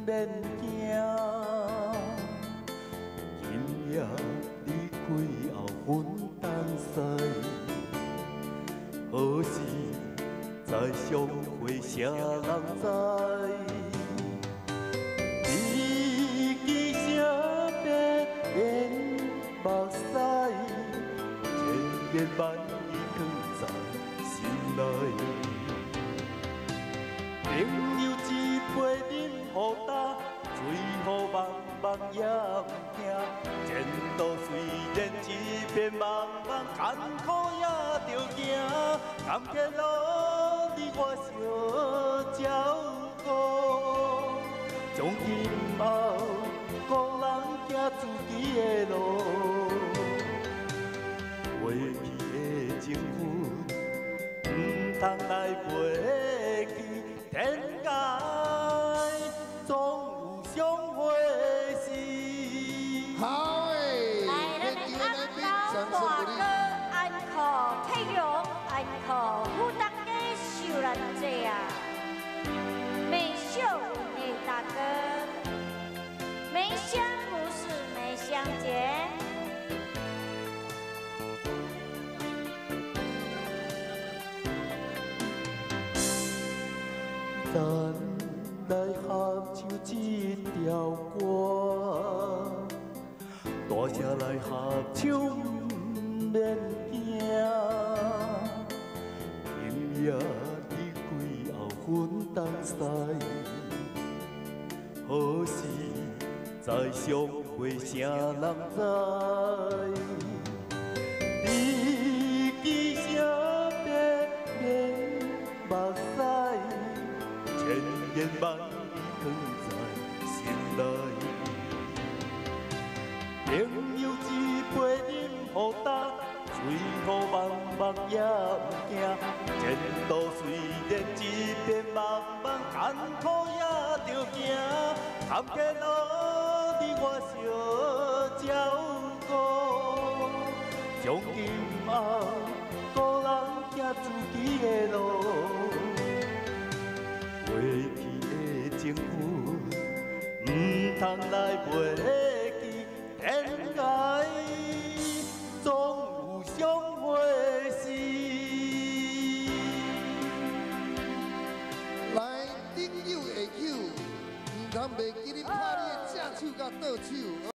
免惊。今夜离开后，阮东西，何时再相会，谁人知？你记声别变目屎，千言万语藏在心内。 朋友一杯饮好干，最好茫茫也不惊。前途虽然一片茫茫，艰苦也着行。甘愿努力我相照顾，从今后个人行自己的路。过去的情分，唔通来袂记。 天涯总有相会时。 好诶， 来，咱的安高大哥安可体育，安可武大家受人济啊！美秀美大哥，梅香不是梅香姐。 咱来合唱一条歌，大声来合唱，不免惊。今夜离开后，阮东西，何时再相会，谁人知？你记声别变目屎。 千言万语藏在心内，朋友一杯饮好干，最好茫茫也不惊。前途虽然一片茫茫，艰苦也着行。甘愿努力我相照顾，从今后个人行自己的路。 过去的情分，唔通来袂记，天涯总有相会时。 来，顶友下手，唔通袂记你拍你的正手甲倒手。